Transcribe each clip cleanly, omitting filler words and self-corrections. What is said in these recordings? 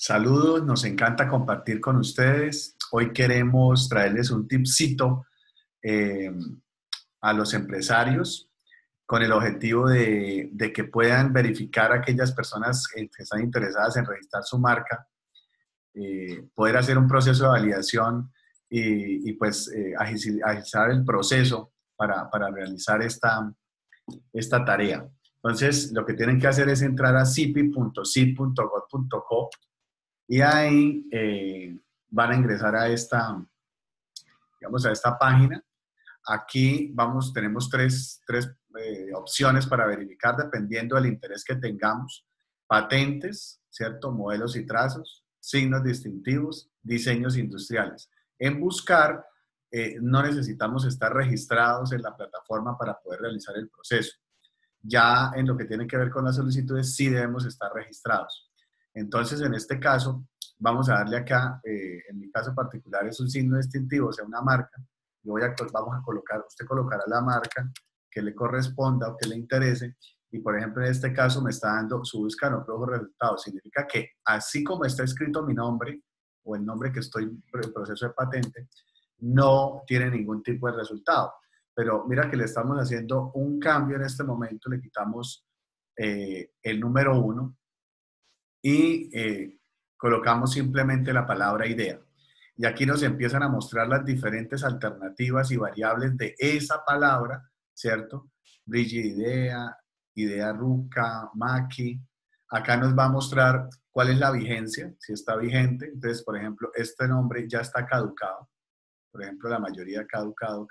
Saludos, nos encanta compartir con ustedes. Hoy queremos traerles un tipcito eh, a los empresarios con el objetivo de que puedan verificar a aquellas personas que están interesadas en registrar su marca, poder hacer un proceso de validación y agilizar el proceso para realizar esta tarea. Entonces, lo que tienen que hacer es entrar a cipi.cip.gov.co y ahí van a ingresar a esta página. Aquí tenemos tres opciones para verificar dependiendo del interés que tengamos. Patentes, ¿cierto? Modelos y trazos, signos distintivos, diseños industriales. En buscar, no necesitamos estar registrados en la plataforma para poder realizar el proceso. Ya en lo que tiene que ver con las solicitudes, sí debemos estar registrados. Entonces, en este caso, vamos a darle acá, en mi caso particular es un signo distintivo, o sea, una marca. Vamos a colocar, usted colocará la marca que le corresponda o que le interese. Y, por ejemplo, en este caso me está dando su busca no produjo resultados. Significa que así como está escrito mi nombre o el nombre que estoy en el proceso de patente, no tiene ningún tipo de resultado. Pero mira que le estamos haciendo un cambio en este momento, le quitamos el número 1 y colocamos simplemente la palabra idea. Y aquí nos empiezan a mostrar las diferentes alternativas y variables de esa palabra, ¿cierto? Bridge idea, idea ruca, maqui. Acá nos va a mostrar cuál es la vigencia, si está vigente. Entonces, por ejemplo, este nombre ya está caducado. Por ejemplo, la mayoría caducado,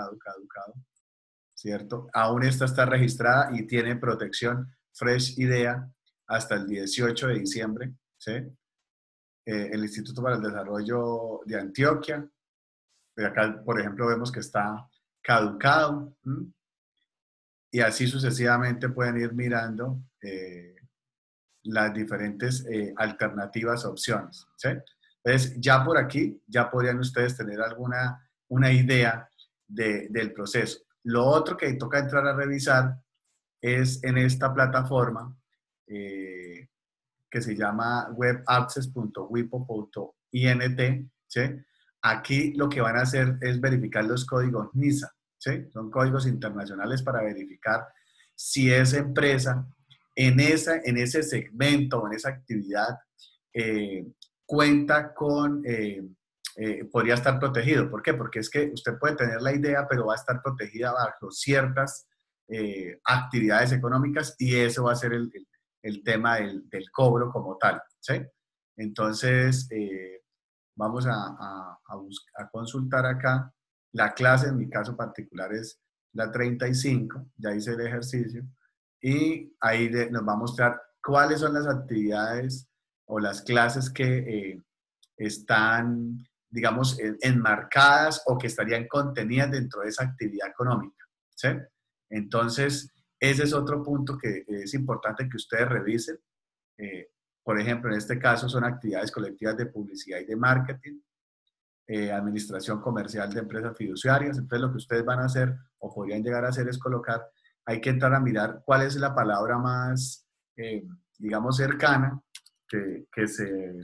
¿cierto? Aún esta está registrada y tiene protección Fresh Idea hasta el 18 de diciembre, ¿sí? El Instituto para el Desarrollo de Antioquia, de acá, por ejemplo, vemos que está caducado, ¿m? Y así sucesivamente pueden ir mirando las diferentes alternativas, opciones, ¿sí? Entonces, ya por aquí, ya podrían ustedes tener una idea del proceso. Lo otro que toca entrar a revisar es en esta plataforma que se llama webaccess.wipo.int, ¿sí? Aquí lo que van a hacer es verificar los códigos NISA, ¿sí? Son códigos internacionales para verificar si esa empresa en ese segmento o en esa actividad eh, cuenta con, podría estar protegido. ¿Por qué? Porque es que usted puede tener la idea, pero va a estar protegida bajo ciertas actividades económicas y eso va a ser el tema del cobro como tal, ¿sí? Entonces, vamos a consultar acá. La clase, en mi caso particular, es la 35, ya hice el ejercicio, y ahí nos va a mostrar cuáles son las actividades o las clases que están, digamos, enmarcadas o que estarían contenidas dentro de esa actividad económica, ¿sí? Entonces, ese es otro punto que es importante que ustedes revisen. Eh, por ejemplo, en este caso son actividades colectivas de publicidad y de marketing, administración comercial de empresas fiduciarias. Entonces, lo que ustedes van a hacer o podrían llegar a hacer es colocar, hay que entrar a mirar cuál es la palabra más, digamos, cercana que, se,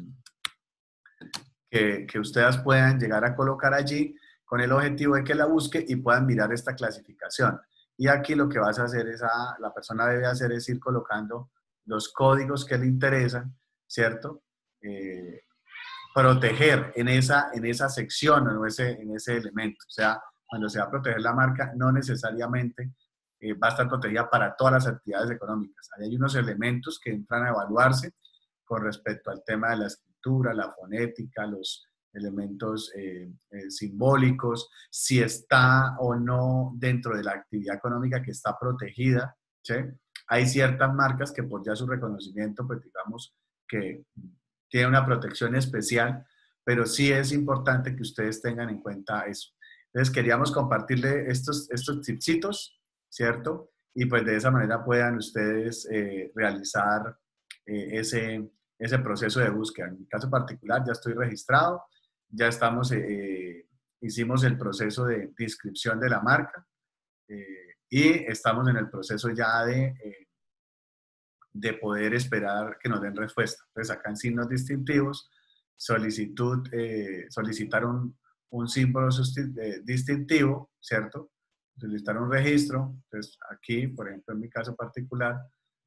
que ustedes puedan llegar a colocar allí con el objetivo de que la busque y puedan mirar esta clasificación. Y aquí lo que vas a hacer es, la persona debe hacer es ir colocando los códigos que le interesan, ¿cierto? Proteger en esa sección o en ese elemento. O sea, cuando se va a proteger la marca, no necesariamente va a estar protegida para todas las actividades económicas. Hay unos elementos que entran a evaluarse con respecto al tema de la escritura, la fonética, los elementos simbólicos, si está o no dentro de la actividad económica que está protegida, ¿sí? Hay ciertas marcas que por ya su reconocimiento, pues digamos que tiene una protección especial, pero sí es importante que ustedes tengan en cuenta eso. Entonces queríamos compartirle estos tipsitos, ¿cierto? Y pues de esa manera puedan ustedes realizar ese proceso de búsqueda. En mi caso particular ya estoy registrado, ya hicimos el proceso de inscripción de la marca y estamos en el proceso ya de poder esperar que nos den respuesta. Entonces, acá en signos distintivos, solicitar un símbolo distintivo, ¿cierto? Solicitar un registro. Entonces, aquí, por ejemplo, en mi caso particular,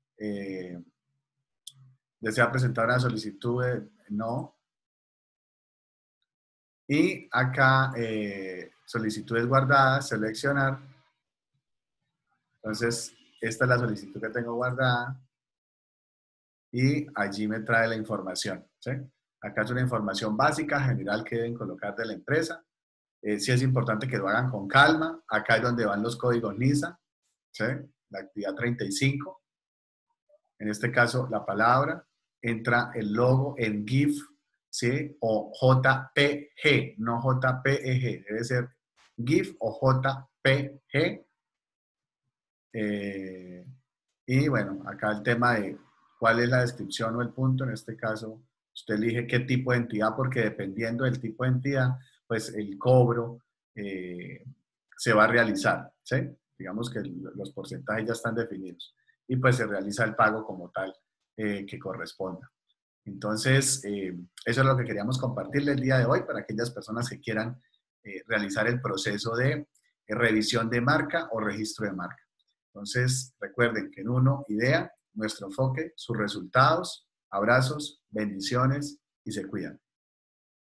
desea presentar una solicitud de no. Y acá, solicitudes guardadas, seleccionar. Entonces, esta es la solicitud que tengo guardada y allí me trae la información, ¿sí? Acá es una información básica, general, que deben colocar de la empresa. Sí es importante que lo hagan con calma. Acá es donde van los códigos NISA, ¿sí? La actividad 35. En este caso, la palabra. Entra el logo en GIF, ¿sí? O JPG, no JPEG. Debe ser GIF o JPG. Y bueno, acá el tema de cuál es la descripción o el punto. En este caso, usted elige qué tipo de entidad, porque dependiendo del tipo de entidad, pues el cobro se va a realizar, ¿sí? Digamos que los porcentajes ya están definidos y pues se realiza el pago como tal que corresponda. Entonces, eso es lo que queríamos compartirle el día de hoy para aquellas personas que quieran realizar el proceso de revisión de marca o registro de marca. Entonces, recuerden que en uno, idea, nuestro enfoque, sus resultados, abrazos, bendiciones y se cuidan.